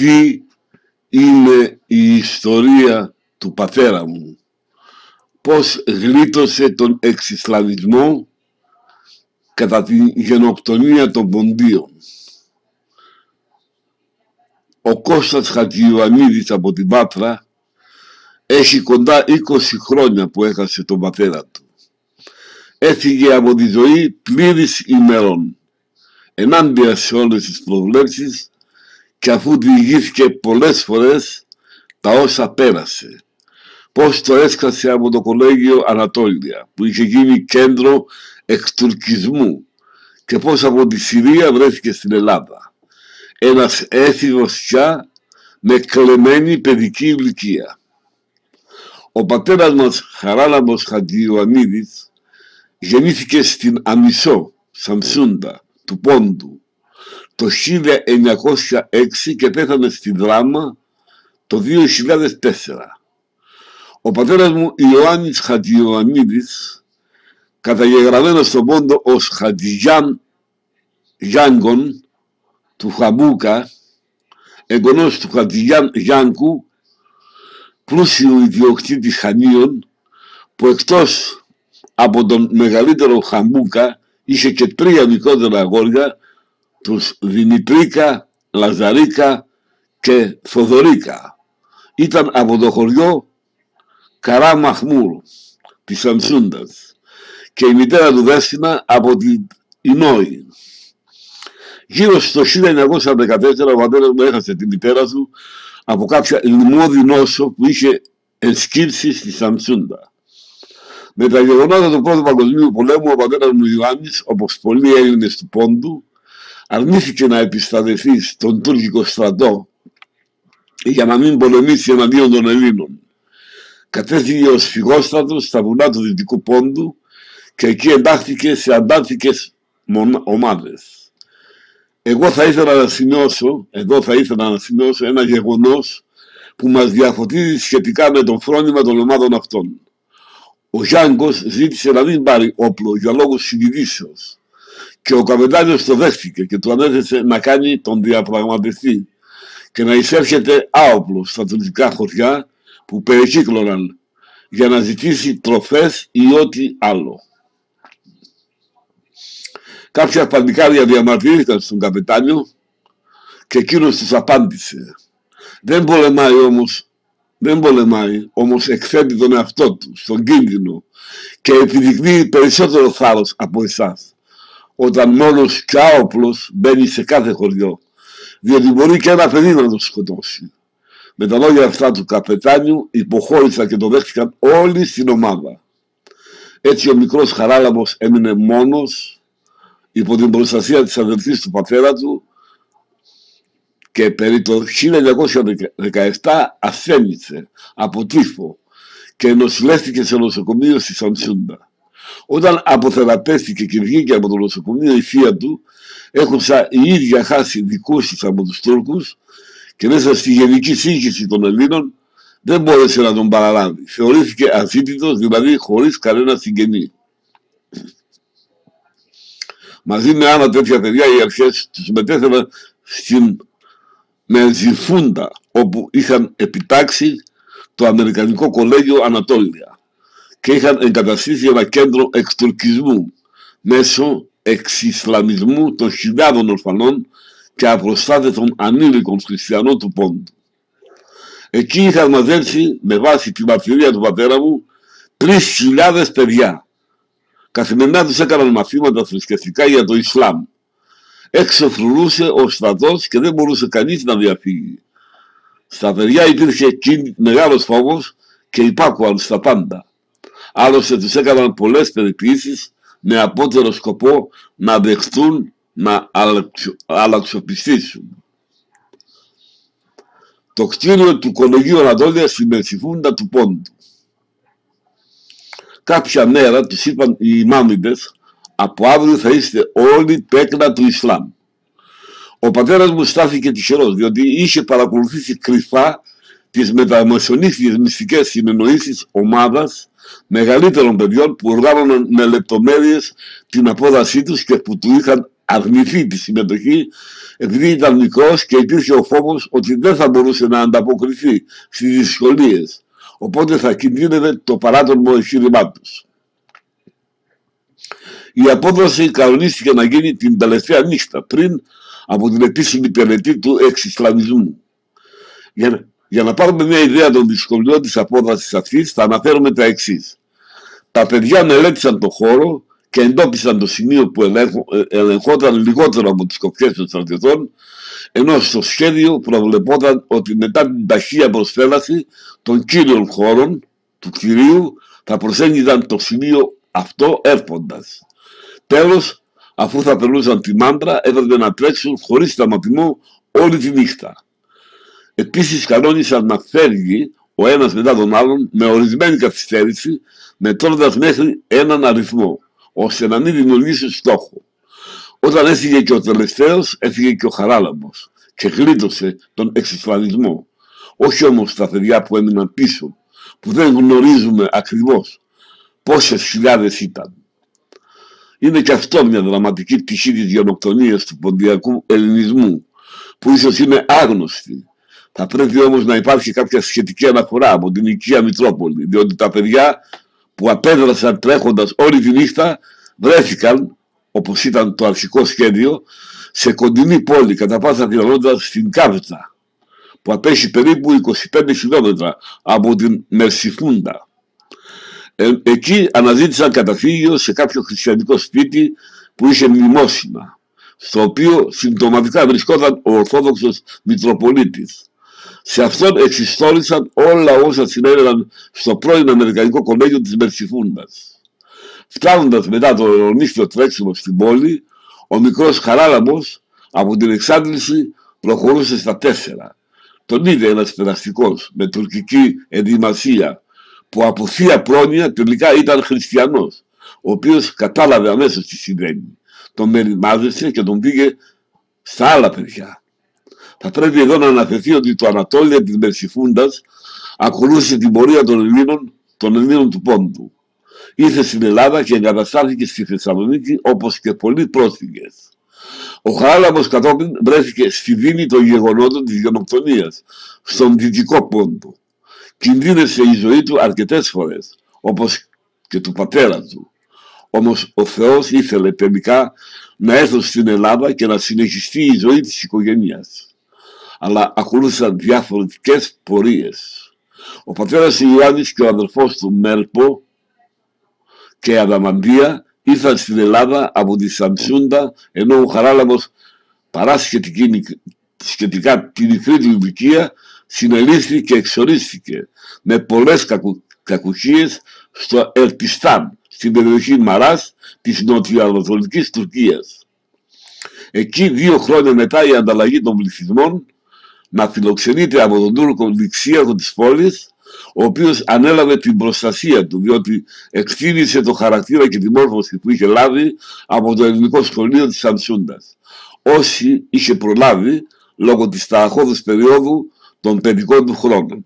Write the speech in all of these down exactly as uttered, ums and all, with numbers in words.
τι είναι η ιστορία του πατέρα μου, πώς γλίτωσε τον εξισλαμισμό κατά τη γενοκτονία των Ποντίων. Ο Κώστας Χατζηιωαννίδης από την Πάτρα έχει κοντά είκοσι χρόνια που έχασε τον πατέρα του. Έφυγε από τη ζωή πλήρης ημερών, ενάντια σε όλες τις προβλέψεις, και αφού διηγήθηκε πολλές φορές τα όσα πέρασε. Πώς το έσκασε από το κολέγιο Ανατόλια, που είχε γίνει κέντρο εξτουρκισμού, και πώς από τη Συρία βρέθηκε στην Ελλάδα. Ένας έφηβος πια με κλεμμένη παιδική ηλικία. Ο πατέρας μας, Χαράλαμπος Χατζηιωαννίδης, γεννήθηκε στην Αμισό, Σαμσούντα, του Πόντου, το χίλια εννιακόσια έξι και πέθανε στη Δράμα το δύο χιλιάδες τέσσερα. Ο πατέρας μου, Ιωάννης Χατζηιωαννίδης, καταγεγραμμένος στον Πόντο ως Χατζηγιάν Γιάνγκον του Χαμπούκα, εγγονός του Χατζηγιάν Γιάνκου, πλούσιου ιδιοκτήτη Χανίων, που εκτός από τον μεγαλύτερο Χαμπούκα είχε και τρία μικρότερα αγόρια, τους Δημητρίκα, Λαζαρίκα και Θοδωρίκα. Ήταν από το χωριό Καρά Μαχμούρ της Σαμσούντας και η μητέρα του Δέσποινα από την Ινόη. Γύρω στο χίλια εννιακόσια δεκατέσσερα ο πατέρας μου έχασε τη μητέρα του από κάποια λοιμώδη νόσο που είχε ενσκύψει στη Σαμσούντα. Με τα γεγονότα του Πρώτου Παγκοσμίου Πολέμου, ο πατέρας μου Ιωάννης, όπως πολλοί Έλληνες του Πόντου, αρνήθηκε να επισταδευτεί στον τουρκικό στρατό για να μην πολεμήσει εναντίον των Ελλήνων. Κατέφυγε ως φυγόστρατος στα βουνά του Δυτικού Πόντου και εκεί εντάχθηκε σε αντάρτικες ομάδες. Εγώ θα ήθελα να σημειώσω, εδώ θα ήθελα να σημειώσω ένα γεγονός που μας διαφωτίζει σχετικά με το φρόνημα των ομάδων αυτών. Ο Γιάνγκος ζήτησε να μην πάρει όπλο για λόγους συνειδήσεως και ο καπετάνιος το δέχτηκε και του ανέθεσε να κάνει τον διαπραγματευτή και να εισέρχεται άοπλο στα τουρκικά χωριά που περικύκλωναν για να ζητήσει τροφές ή ό,τι άλλο. Κάποια παλικάρια διαμαρτυρήθηκαν στον καπετάνιο και εκείνος τους απάντησε. Δεν πολεμάει όμως, δεν πολεμάει, όμως εκθέτει τον εαυτό του στον κίνδυνο και επιδεικνύει περισσότερο θάρρος από εσάς, όταν μόνος και άοπλος μπαίνει σε κάθε χωριό, διότι μπορεί και ένα παιδί να το σκοτώσει. Με τα λόγια αυτά του καπετάνιου υποχώρησαν και το δέχτηκαν όλοι στην ομάδα. Έτσι ο μικρός Χαράλαμπος έμεινε μόνος υπό την προστασία της αδελφής του πατέρα του και περί το χίλια εννιακόσια δεκαεπτά ασθένησε από τύφο και νοσηλεύτηκε σε νοσοκομείο στη Σαμσούντα. Όταν αποθεραπεύτηκε και βγήκε από το νοσοκομείο, η θεία του, έχουσα η ίδια χάσει δικούς της από τους Τούρκους και μέσα στη γενική σύγχυση των Ελλήνων δεν μπόρεσε να τον παραλάβει. Θεωρήθηκε αζήτητος, δηλαδή χωρίς κανένα συγγενή. Μαζί με άλλα τέτοια παιδιά οι αρχές τους μετέφεραν στην Μεζιφούντα, όπου είχαν επιτάξει το Αμερικανικό Κολέγιο Ανατόλια και είχαν εγκαταστήσει ένα κέντρο εξτουρκισμού μέσω εξισλαμισμού των χιλιάδων ορφανών και απροστάτευτων ανήλικων χριστιανών του Πόντου. Εκεί είχαν μαζέψει, με βάση τη μαρτυρία του πατέρα μου, τρεις χιλιάδες παιδιά. Καθημερινά τους έκαναν μαθήματα θρησκευτικά για το Ισλάμ. Έξω φρουρούσε ο στρατός και δεν μπορούσε κανείς να διαφύγει. Στα παιδιά υπήρχε μεγάλος φόβος και υπάκουαν στα πάντα. Άλλωστε τους έκαναν πολλές περιποίησεις με απότερο σκοπό να δεχτούν να αλλαξοπιστήσουν. Το κτίριο του Κολεγίου Ανατόλια στη Μεζιφούντα του Πόντου. Κάποια μέρα τους είπαν οι ημάμιδες, από αύριο θα είστε όλοι τέκνα του Ισλάμ. Ο πατέρας μου στάθηκε τυχερός, διότι είχε παρακολουθήσει κρυφά τις μεταμεσονύχτιες μυστικές συνεννοήσεις ομάδας μεγαλύτερων παιδιών που οργάνωναν με λεπτομέρειες την απόδασή τους και που του είχαν αρνηθεί τη συμμετοχή επειδή ήταν μικρός και υπήρχε ο φόβος ότι δεν θα μπορούσε να ανταποκριθεί στις δυσκολίες, οπότε θα κινδύνευε το παράτολμο εγχείρημά τους. Η απόδοση κανονίστηκε να γίνει την τελευταία νύχτα πριν από την επίσημη τελετή του εξισλαμισμού. Για, για να πάρουμε μια ιδέα των δυσκολιών της απόδοσης αυτής, θα αναφέρουμε τα εξής. Τα παιδιά μελέτησαν το χώρο και εντόπισαν το σημείο που ελέγχο, ελεγχόταν λιγότερο από τις κοπιές των στρατιωτών, ενώ στο σχέδιο προβλεπόταν ότι μετά την ταχεία προσφέλαση των κύριων χώρων του κτηρίου θα προσέγγιζαν το σημείο αυτό έρχοντας. Τέλος, αφού θα περνούσαν τη μάντρα, έπρεπε να τρέξουν χωρίς σταματημό όλη τη νύχτα. Επίσης κανόνισαν να φεύγει ο ένας μετά τον άλλον με ορισμένη καθυστέρηση, μετρώντας μέχρι έναν αριθμό, ώστε να μην δημιουργήσει στόχο. Όταν έφυγε και ο τελευταίος, έφυγε και ο Χαράλαμπος και γλίτωσε τον εξισλαμισμό. Όχι όμως τα παιδιά που έμειναν πίσω, που δεν γνωρίζουμε ακριβώς πόσες χιλιάδες ήταν. Είναι και αυτό μια δραματική πτυχή της γενοκτονίας του ποντιακού ελληνισμού, που ίσως είναι άγνωστη. Θα πρέπει όμως να υπάρχει κάποια σχετική αναφορά από την οικία Μητρόπολη, διότι τα παιδιά που απέδρασαν τρέχοντας όλη τη νύχτα βρέθηκαν, όπως ήταν το αρχικό σχέδιο, σε κοντινή πόλη, κατά πάσα πιθανότητα στην Κάβτζα, που απέχει περίπου είκοσι πέντε χιλιόμετρα από την Μερσιφούντα. Ε, εκεί αναζήτησαν καταφύγιο σε κάποιο χριστιανικό σπίτι που είχε μνημόσυνα, στο οποίο συμπτωματικά βρισκόταν ο Ορθόδοξος Μητροπολίτης. Σε αυτόν εξιστόρισαν όλα όσα συνέβαιναν στο πρώην Αμερικανικό Κολέγιο της Μερσιφούντας. Φτάνοντας μετά το αιωνίστιο τρέξιμο στην πόλη, ο μικρός Χαράλαμπος από την εξάντληση προχωρούσε στα τέσσερα. Τον είδε ένας περαστικός με τουρκική ενδυμασία, που από θεία πρόνοια τελικά ήταν χριστιανός, ο οποίος κατάλαβε αμέσως τι συμβαίνει. Τον μεριμάζεσε και τον πήγε στα άλλα παιδιά. Θα πρέπει εδώ να αναφερθεί ότι το Ανατόλια της Μερσιφούντας ακολούθησε την πορεία των Ελλήνων, των Ελλήνων του Πόντου. Ήρθε στην Ελλάδα και εγκαταστάθηκε στη Θεσσαλονίκη, όπως και πολλοί πρόσφυγες. Ο Χαράλαμπος κατόπιν βρέθηκε στη δίνη των γεγονότων της γενοκτονίας, στον Δυτικό Πόντο. Κινδύνευσε η ζωή του αρκετές φορές, όπως και του πατέρα του. Όμως ο Θεός ήθελε τελικά να έρθει στην Ελλάδα και να συνεχιστεί η ζωή της οικογένειας. Αλλά ακολούθησαν διαφορετικές πορείες. Ο πατέρας Ιωάννης και ο αδελφός του Μέλπο και η Αδαμαντία ήρθαν στην Ελλάδα από τη Σαμσούντα, ενώ ο Χαράλαμπος, παρά σχετικά την μικρή του ηλικία, συνελήφθη και εξορίστηκε με πολλές κακου, κακουχίες στο Ελπιστάν, στην περιοχή Μαράς της νοτιοανατολικής Τουρκίας. Εκεί δύο χρόνια μετά η ανταλλαγή των πληθυσμών να φιλοξενείται από τον Τούρκο ληξίαρχο της πόλης, ο οποίος ανέλαβε την προστασία του, διότι εκτίμησε το χαρακτήρα και τη μόρφωση που είχε λάβει από το ελληνικό σχολείο της Σαμσούντας, όσοι είχε προλάβει λόγω της ταραχώδους περίοδου των παιδικών του χρόνων.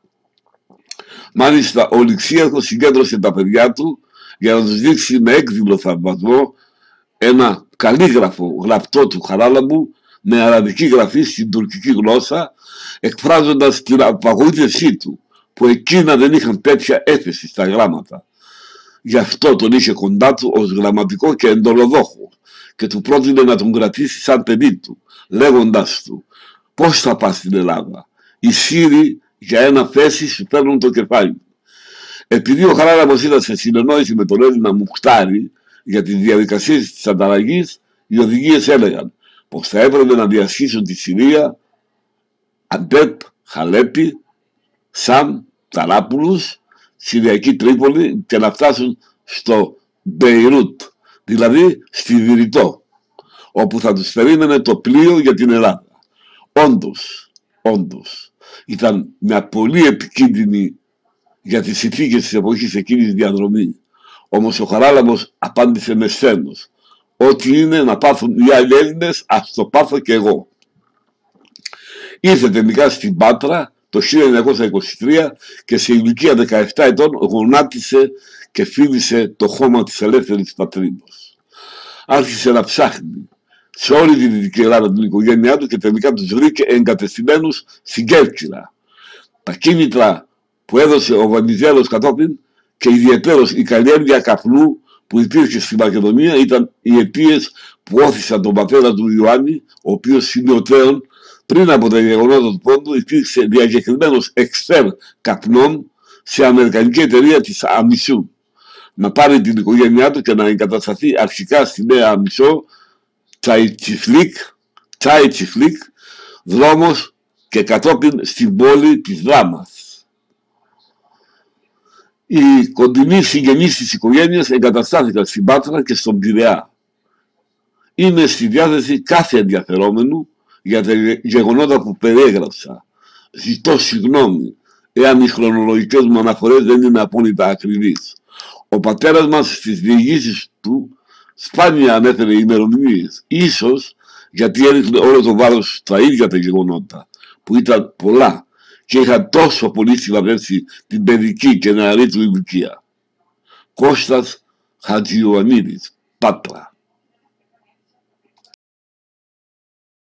Μάλιστα, ο ληξίαρχος συγκέντρωσε τα παιδιά του για να τους δείξει με έκδηλο θαυμασμό ένα καλήγραφο γραπτό του Χαράλαμπου με αραβική γραφή στην τουρκική γλώσσα, εκφράζοντας την απαγοήτευσή του, που εκείνα δεν είχαν τέτοια έφεση στα γράμματα. Γι' αυτό τον είχε κοντά του ως γραμματικό και εντολοδόχο και του πρότεινε να τον κρατήσει σαν παιδί του, λέγοντας του: «Πώς θα πας στην Ελλάδα? Οι Σύριοι για ένα θέση σου παίρνουν το κεφάλι». Επειδή ο Χαράλαμπος ήταν σε συνεννόηση με τον Έλληνα Μουχτάρη για τις διαδικασίες της ανταλλαγής, οι οδηγίες έλεγαν πως θα έπρεπε να διασχίσουν τη Συρία, Αντέπ, Χαλέπι, Σαμ, Ταράπουλους, Συριακή Τρίπολη και να φτάσουν στο Μπεϊρούτ, δηλαδή στη Βηρητό, όπου θα τους περίμενε το πλοίο για την Ελλάδα. Όντως, όντως, ήταν μια πολύ επικίνδυνη για τις συνθήκες της εποχής εκείνης διαδρομή. Όμως ο Χαράλαμπος απάντησε με σθένος: «Ό,τι είναι να πάθουν οι άλλοι Έλληνες, ας το πάθω και εγώ». Ήρθε τελικά στην Πάτρα το χίλια εννιακόσια είκοσι τρία και σε ηλικία δεκαεπτά ετών γονάτισε και φίλησε το χώμα της ελεύθερης πατρίδος. Άρχισε να ψάχνει σε όλη τη Δυτική Ελλάδα την οικογένειά του και τελικά τους βρήκε εγκατεστημένους στην Κέρκυρα. Τα κίνητρα που έδωσε ο Βανιζέλος κατόπιν και ιδιαιτέρως η καλλιέργεια καπνού που υπήρχε στη Μακεδονία ήταν οι αιτίες που όθησαν τον πατέρα του Ιωάννη, ο οποίος σημειωτέων πριν από τα γεγονότα του πόντου υπήρξε διακεκριμένος εξτέρ καπνών σε αμερικανική εταιρεία της Αμισού, να πάρει την οικογένειά του και να εγκατασταθεί αρχικά στη Νέα Αμισό, Τσαϊτσιφλίκ, Τσαϊτσιφλίκ, δρόμος, και κατόπιν στην πόλη της Δράμας. Οι κοντινοί συγγενείς της οικογένειας εγκαταστάθηκαν στην Πάτρα και στον Πειραιά. Είμαι στη διάθεση κάθε ενδιαφερόμενου για τα γεγονότα που περιέγραψα. Ζητώ συγγνώμη εάν οι χρονολογικές μου αναφορές δεν είναι απόλυτα ακριβείς. Ο πατέρας μας στις διηγήσεις του σπάνια ανέφερε ημερομηνίες, ίσως γιατί έριχνε όλο το βάρος στα ίδια τα γεγονότα, που ήταν πολλά και είχαν τόσο πολύ συλλαβεύσει την παιδική και νεαρή του ηλικία. Κώστας Χατζιωαννίδης, Πάτρα.